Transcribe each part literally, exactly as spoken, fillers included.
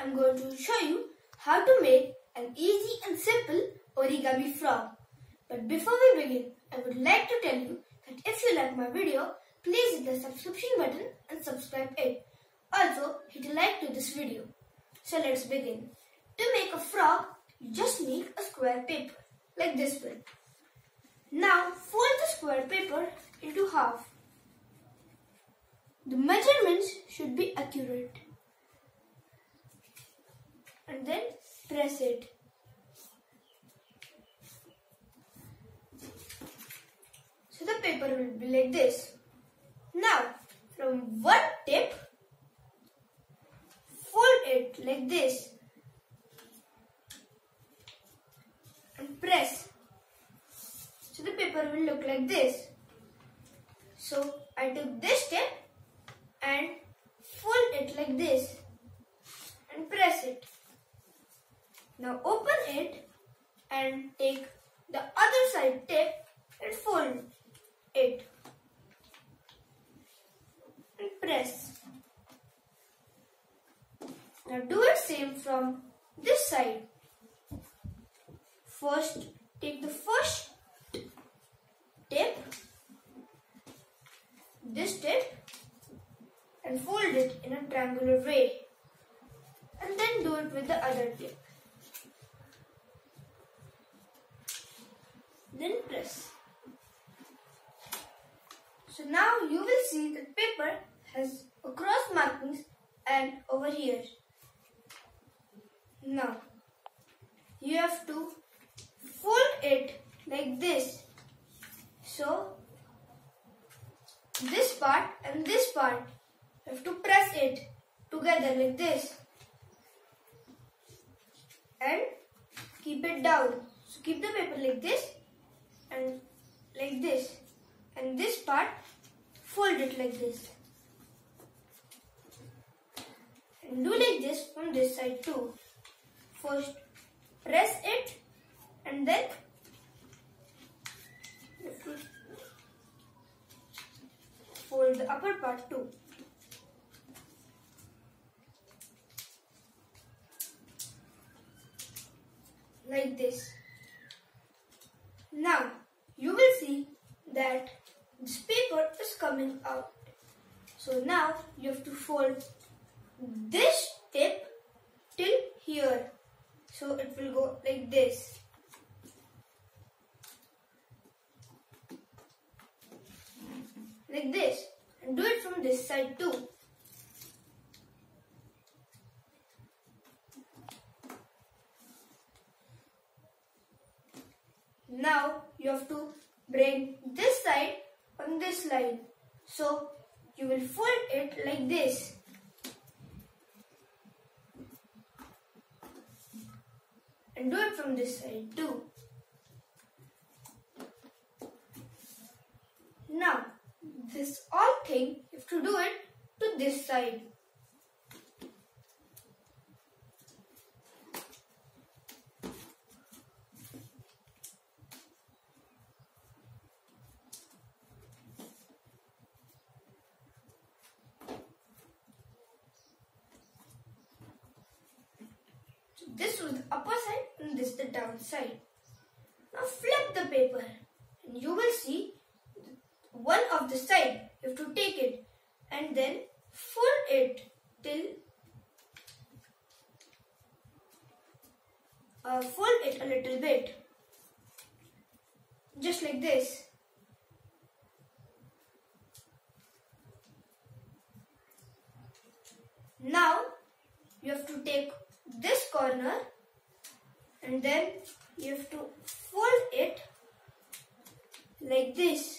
I'm going to show you how to make an easy and simple origami frog. But before we begin, I would like to tell you that if you like my video, please hit the subscription button and subscribe it. Also, hit a like to this video. So let's begin. To make a frog, you just need a square paper like this one. Now fold the square paper into half. The measurements should be accurate. And then press it. So the paper will be like this. Now from one tip, fold it like this and press. So the paper will look like this. So I took this tip and fold it like this and press it. Now open it and take the other side tip and fold it and press. Now do it same from this side. First take the first tip, this tip, and fold it in a triangular way, and then do it with the other tip. Then press. So now you will see that paper has a cross markings and over here. Now you have to fold it like this. So this part and this part, you have to press it together like this and keep it down. So keep the paper like this and like this, and this part fold it like this and do like this from this side too. First press it and then fold the upper part too. Like this. Now you will see that this paper is coming out. So now you have to fold this tip till here. So it will go like this. Like this, and do it from this side too. Now you have to bring this side on this line. So you will fold it like this. And do it from this side too. Now this all thing, you have to do it to this side. So this was the upper side and this the down side. Now flip the paper and you will see one of the side. You have to take it and then fold it till uh, fold it a little bit, just like this. Now you have to take this corner and then you have to fold it like this.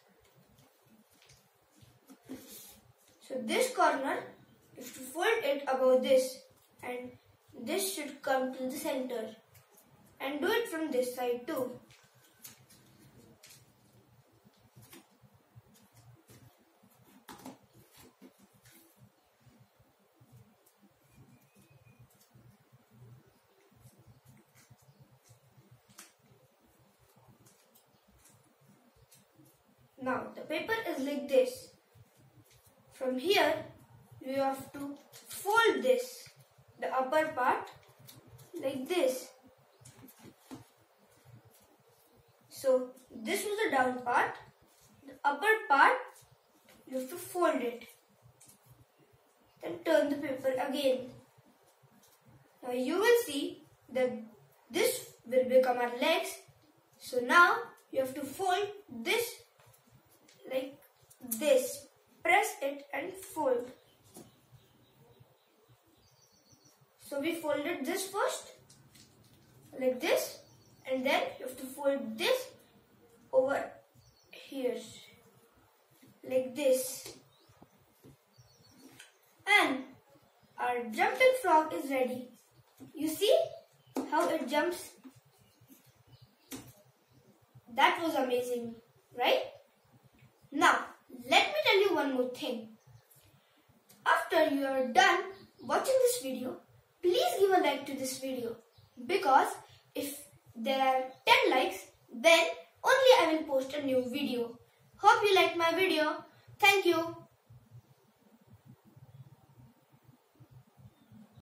So this corner, you have to fold it above this and this should come to the center, and do it from this side too. Now the paper is like this. From here you have to fold this the upper part like this. So this was the down part. The upper part, you have to fold it. Then turn the paper again. Now you will see that this will become our legs. So now you have to fold this like this. Press it and fold. So we folded this first like this, and then you have to fold this over here like this. And our jumping frog is ready. You see how it jumps? That was amazing, right? Now, let me tell you one more thing. After you are done watching this video, please give a like to this video, because if there are ten likes, then only I will post a new video. Hope you liked my video. Thank you.